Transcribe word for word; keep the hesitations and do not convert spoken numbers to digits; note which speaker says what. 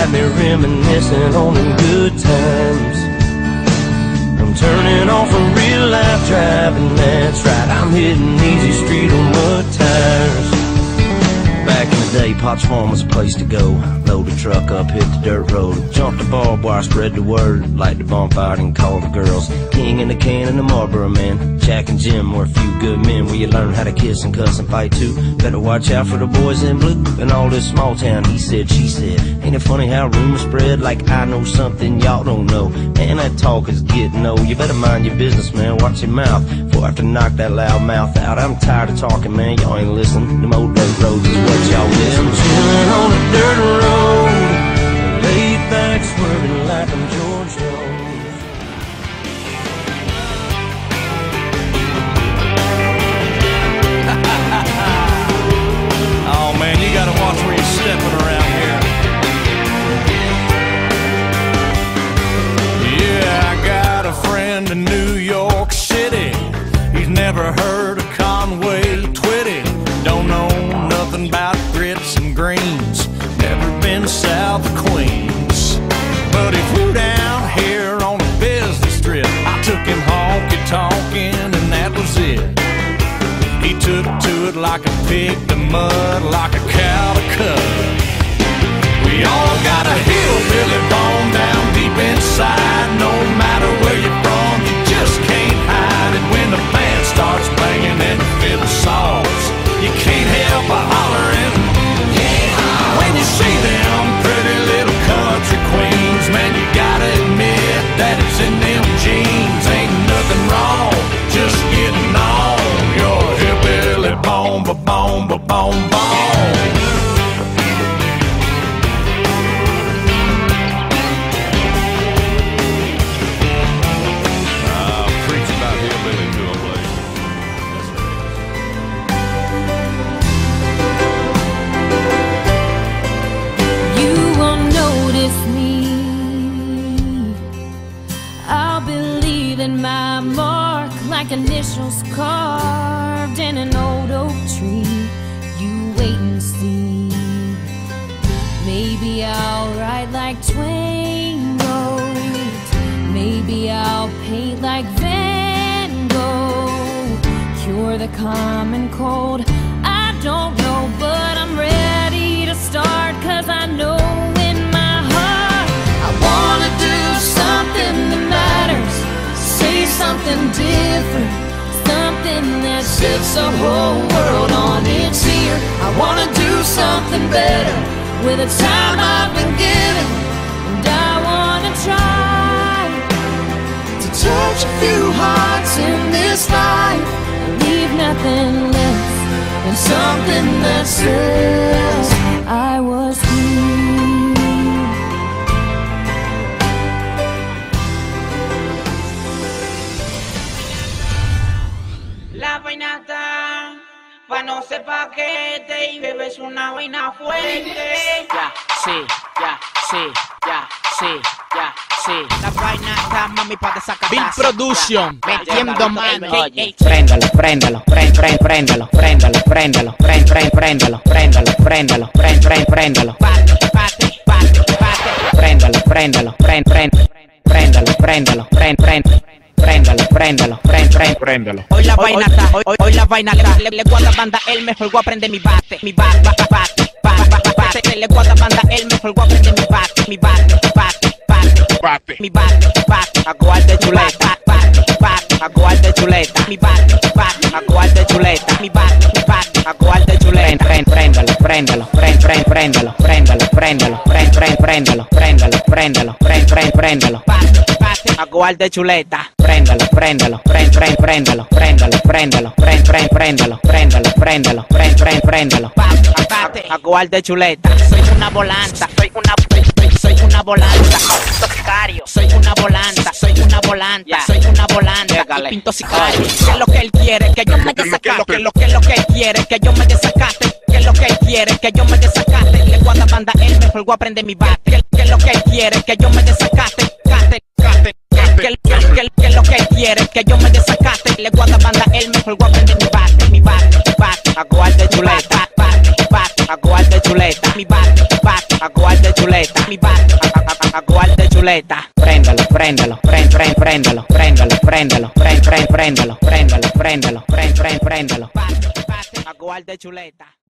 Speaker 1: got me reminiscing on them good times. I'm turning off a real life driving, that's right, I'm hitting easy street on mud tires. Back in the day, Potts Farm was a place to go. Load the truck up, hit the dirt road, jump the barbed wire, spread the word, light the bonfire and call the girls. King in the can and the Marlboro man, Jack and Jim were a few good men where you learn how to kiss and cuss and fight too. Better watch out for the boys in blue and all this small town he said, she said. Ain't it funny how rumors spread like I know something y'all don't know? Man, that talk is getting old. You better mind your business, man, watch your mouth before I have to knock that loud mouth out. I'm tired of talking, man, y'all ain't listening. Them old dirt roads is what y'all miss. I'm chilling on a dirt road, laid back swerving like I'm George Jones.
Speaker 2: Oh man, you gotta watch where you're stepping around here. Yeah, I got a friend in New York City. He's never heard of Conway Twitty. Don't know nothing about grits and greens. Never been south of Queens. But he flew down here on a business trip. I took him honky-tonkin' and that was it. He took to it like a pig to mud, like a cow to cut. We all got a hillbilly bone down deep inside. No matter where you're from, you just can't hide it. When the band starts banging and the fiddle saws, you can't help but hollering, yeah. When you see them pretty little country queens, man, you gotta admit that it's in them jeans. Ain't nothing wrong, just getting on your hillbilly bone, ba bone, ba bone, bone.
Speaker 3: Uh, preach about hillbilly to a place.
Speaker 4: You won't notice me. I'll be leaving my mark like initials carved in an old oak tree. You wait and see. Maybe I'll write like Twain wrote. Maybe I'll paint like Van Gogh. Cure the common cold. I don't know, but I'm ready to start. Cause I know in my heart I wanna do something that matters. Say something different, something that sets the whole world on its ear. I wanna do something better with the time I've been given. And I wanna try to touch a few hearts in this life and leave nothing less than something that says I was here.
Speaker 5: La vainata, pa' no ser paquete y bebes una vaina fuerte. Ya, sí, ya, sí, ya, sí, ya, sí. La vainata, mami, pa' desacatar.
Speaker 6: Big Production, metiendo mano.
Speaker 7: Préndalo, préndalo, prend, prend, préndalo, préndalo, préndalo, prend, prend, préndalo, préndalo, préndalo, prend, prend, préndalo.
Speaker 5: Pate, pate, pate, pate.
Speaker 7: Préndalo, préndalo, prend, prend, préndalo, préndalo, prend, prend. Préndalo, préndalo, prend, prend, préndalo.
Speaker 5: Hoy la vaina está, hoy, hoy, hoy la vaina está. Le, le guarda banda, el mejor voy a prender mi bate. Mi bate, bate, bate, bate, bate. Le guarda banda, el mejor voy a prender mi bate. Mi bate, bate, bate, bate. Mi bate, bate, agual de chuleta. Bate, bate, agual de chuleta. Mi bate, bate, agual de chuleta. Mi bate, bate, agual de chuleta.
Speaker 7: Prend, préndalo, préndalo, prend, prend, préndalo, préndalo, préndalo, prend, prend, préndalo, préndalo, préndalo, prend, prend, préndalo.
Speaker 5: Bate, bate, agual de chuleta.
Speaker 7: Préndalo, préndalo, prend, prend, préndalo, préndalo, préndalo, prend, prend, préndalo, préndalo, préndalo, prend, prend, préndalo.
Speaker 5: Bate, bate, agual de chuleta. Soy una volanta, soy una, soy, soy una volanta. Pinto sicario, soy una volanta, soy una volanta, soy una volanta. Y pinto sicario. ¿Qué es lo que él quiere? Que yo me desacate. ¿Qué es lo que lo que él quiere? Que yo me desacate. ¿Qué es lo que él quiere? Que yo me desacate. Le guarda banda, él mejor voy a prender mi bate. ¿Qué es lo que él quiere? Que yo me desacate. Cate, cate. Que, que, que, que lo que él quiere, que yo me desacate. Le guarda banda, él mejor voy a prender mi bate. Mi bate, bate, agual de chuleta. Bate, bate, agual de chuleta. chuleta. Mi bate, bate, aguarde chuleta. Mi bate, aguarde chuleta.
Speaker 7: Préndalo, préndalo, prend, prend, préndalo, préndalo, préndalo, prend, prend, préndalo, préndalo, préndalo, prend, prend, préndalo.
Speaker 5: Bate, bate, aguarde chuleta.